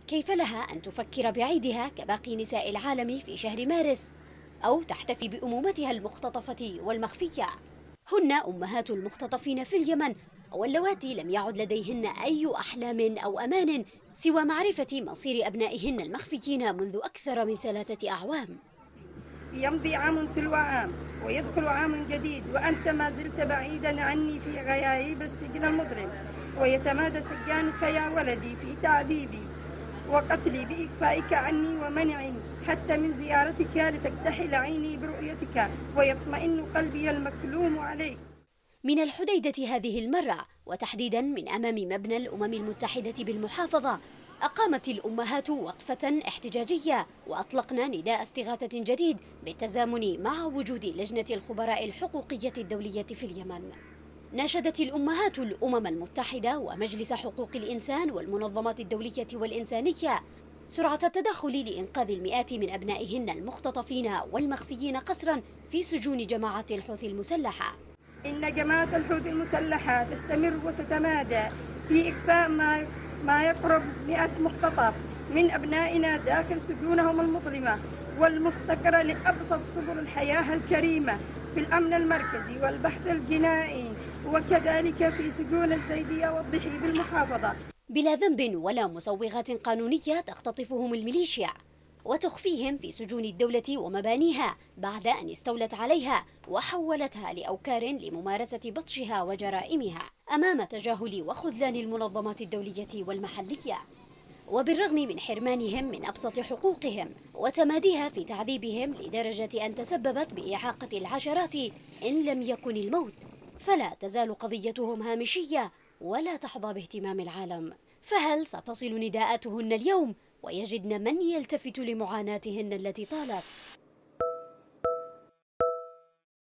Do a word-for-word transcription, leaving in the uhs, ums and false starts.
كيف لها أن تفكر بعيدها كباقي نساء العالم في شهر مارس، أو تحتفي بأمومتها المختطفة والمخفية؟ هن أمهات المختطفين في اليمن، واللواتي لم يعد لديهن أي أحلام أو أمان سوى معرفة مصير أبنائهن المخفيين منذ أكثر من ثلاثة أعوام. يمضي عام تلو عام ويدخل عام جديد وأنت ما زلت بعيدا عني في غياهيب السجن المظلم، ويتمادى سجانك يا ولدي في تعذيبي وقتلي بإخفائك عني ومنعي حتى من زيارتك لتكتحل عيني برؤيتك ويطمئن قلبي المكلوم عليك. من الحديدة هذه المرة، وتحديدا من أمام مبنى الأمم المتحدة بالمحافظة، أقامت الأمهات وقفة احتجاجية وأطلقنا نداء استغاثة جديد بالتزامن مع وجود لجنة الخبراء الحقوقية الدولية في اليمن. ناشدت الأمهات الأمم المتحدة ومجلس حقوق الإنسان والمنظمات الدولية والإنسانية سرعة التدخل لإنقاذ المئات من أبنائهن المختطفين والمخفيين قسرا في سجون جماعة الحوثي المسلحة. إن جماعة الحوثي المسلحة تستمر وتتمادى في إخفاء ما ما يقرب مئة مختطف من أبنائنا داخل سجونهم المظلمة والمفتقرة لأبسط سبل الحياة الكريمة في الأمن المركزي والبحث الجنائي، وكذلك في سجون الزيدية والضحي بالمحافظة، بلا ذنب ولا مسوغات قانونية تختطفهم الميليشيا وتخفيهم في سجون الدولة ومبانيها بعد أن استولت عليها وحولتها لأوكار لممارسة بطشها وجرائمها أمام تجاهل وخذلان المنظمات الدولية والمحلية. وبالرغم من حرمانهم من أبسط حقوقهم وتماديها في تعذيبهم لدرجة أن تسببت بإعاقة العشرات إن لم يكن الموت، فلا تزال قضيتهم هامشية ولا تحظى باهتمام العالم. فهل ستصل نداءاتهن اليوم ويجدن من يلتفت لمعاناتهن التي طالت؟